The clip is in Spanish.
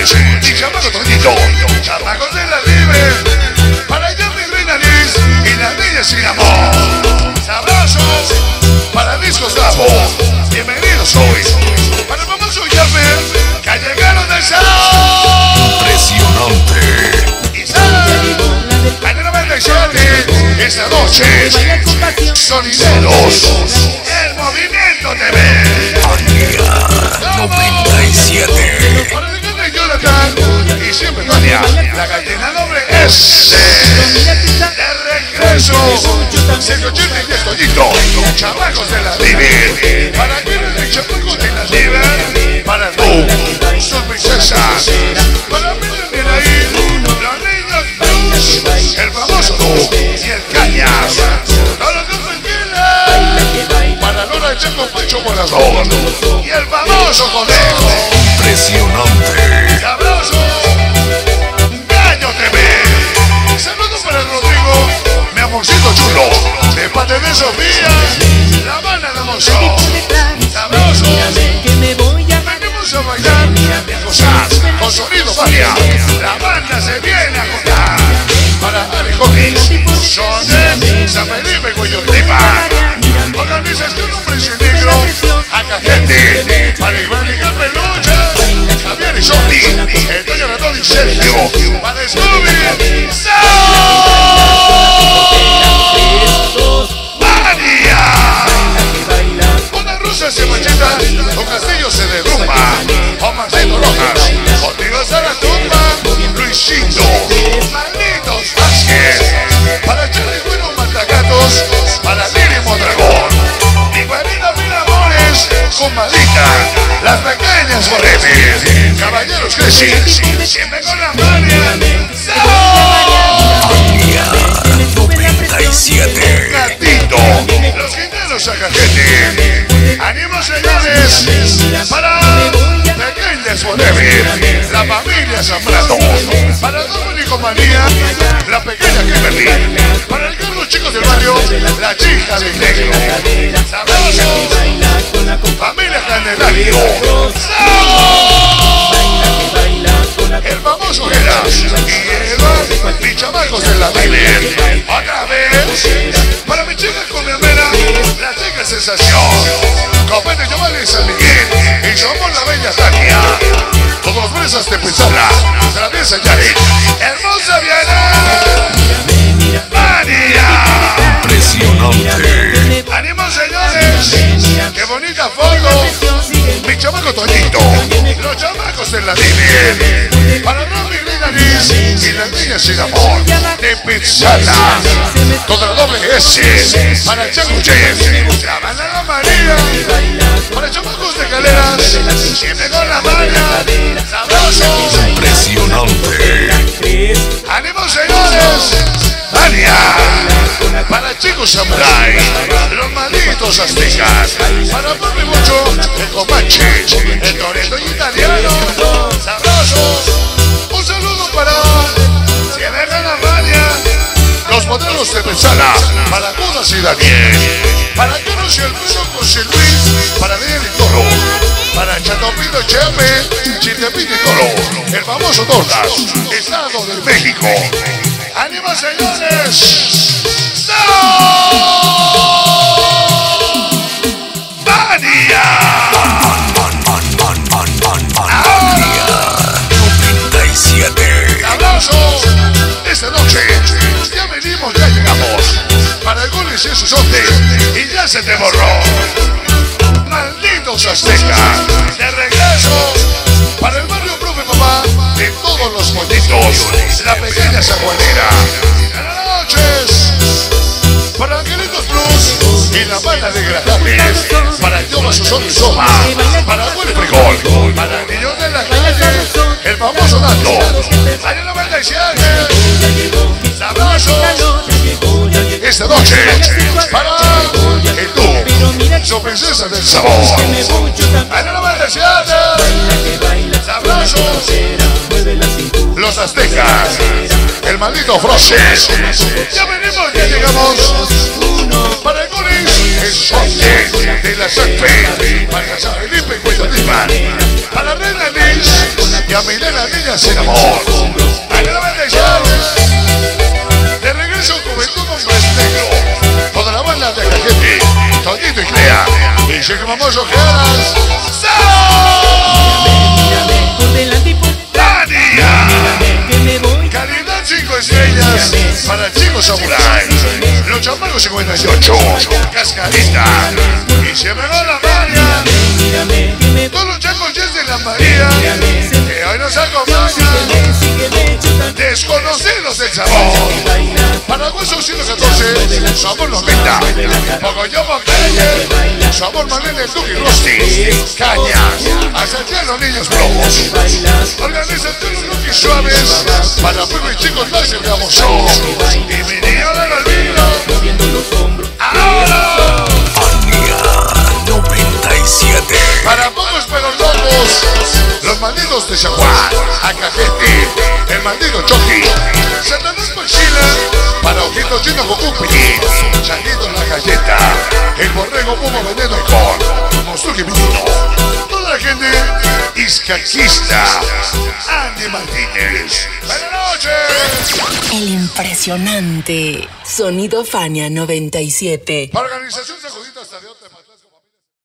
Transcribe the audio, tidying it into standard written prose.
mi chamaco Toñito, chamacos de la libre, para allá mi reina Liz y las niñas sin amor. Sabrosos, para discos Davo, bienvenidos hoy, para el famoso Yammer, que llegaron del Sao. Impresionante. Y salen, en el 97, esta noche, sonideros, el movimiento TV. Ania 97. Para el grande Jonathan y siempre Tania, la gallina doble S. De regreso, 180 y Toñito, chamacos de la Divi. Para quienes de chamacos de la Divi, para tú, sus princesas. Para mí también ahí, los niños Blues, el famoso Du y el Cañas. No los tranquilos. Para Lola de Chaco Pancho Morador y el famoso Conejo. Impresionante. ¡Sabroso! ¡Gallo TV! Saludos para el Rodrigo, mi amorcito chulo, de parte de Sofía, la banda de Monzón. ¡Sabroso! Venimos a bailar y a gozar con sonido Magia. La banda se viene a contar. Para Alejones, Sonet, San Felipe, Guayotipa. Organización Hombres en Negro, Acagente, para Iván y Carmelucha, Javier y Sofi, Antonio Ratón y Sergio, para Scooby, ¡Mania! Una rusa se macheta, un castillo se derrumba, o Marcelo Rojas, contigo está la tumba, Luisito, Malditos Vázquez, para Charlie Bueno Matagatos, para Lili Mondragón, mi guarida Mil Amores, con Malita, las pequeñas Boretes, Caballeros Cresci, siempre con la mania, Ania 97. Gatito, los guineros Acagente, ánimo señores, para pequeñas Boretes, la familia Zambrano, para Dominico Manía, la pequeña Kimberly, para el los chicos del barrio, la chica del negro, sabrosos, familia Candelario, el famoso Geras y Eva, mis chamacos de la Biblia, otra vez, para mi chica con mi hermana, la chica sensación, Copete Giovanni de San Miguel, y somos la bella Tania, todos los presas de Pizarra, de la pieza Yari, hermosa Viana, Mania. Impresionante. ¡Ánimo, señores! ¡Qué bonita foto! Mi chamaco Toñito, los chamacos de la Divi, para Romy Grinaris y las niñas sin amor, de Pizzala, toda la doble S, para Chaco Jeff, la banda La María, para chamacos de Caleras, siempre con la mania, sabrosos. Impresionante. ¡Ánimo, señores! ¡Mania! Para chicos samurai, los malditos aztecas, para Papi Mucho, el Comanche, el Toreto italiano, sabrosos. Un saludo para Si dejan la mania, los modelos de Pensala, para Judas y Daniel, para Carlos y el Muso José Luis, para Daniel y Toro, para Chatopito Chepe, Chitepito y Toro, el famoso Tortas, Estado de México. ¡Ánimo, señores! ¡Mania! Ania 97. ¡Abrazo! Esta noche ya venimos, ya llegamos. Para el goles y sus ondes y ya se te borró. ¡Malditos aztecas! ¡De regreso! Para el barrio Profe Papá de todos los pollitos, la pequeña saguanera. ¡Buenas noches! Para Angelitos Plus y la banda de Gratables, para Yoma Susón y Soma, para Buen Frijol, para niños de la calle, el famoso Nando, para el 97, sabrosos. Esta noche, para el tú, su princesa del sabor, para el 97, sabrosos. Los aztecas, el maldito Froses. Ya venimos, ya llegamos. Para el Golis, el Sote, de la Sanfe, para San Felipe y Cuetonipan, para Reina Liz y a Milena Niña sin amor. A la bendición, de regreso Juventud Hombres Negro, toda la banda de Cajete, Toñito y Clea, y Cheque Mamoso Geras, calidad 5 estrellas para Chico Samurai, Los Chamacos 58, Cascarita, y se me va la María, todos los chacos de la María, que hoy nos acompañan, desconocidos del sabor, para Hueso 114, sabor 90, Pocoyo Calle, sabor Malene, Duque y Rosti, Caña, hasta allá los niños bromos, organización Lucky Suaves, para Pueblo y Chicos más el Gamoso, y mi niño del olvido, ahora, Fania 97. para pocos pero locos, los malditos de Zaguán, Acajete, el maldito Chucky, Satanás Mochila, para Ojito Chino Goku Pillín, Changuito la Galleta, el Borrego Puma vendiendo alcohol, Monstruo y Vinito, toda la gente iscaquista, Andy Martínez. ¡Buenas noches! El impresionante Sonido Fania 97. Para organización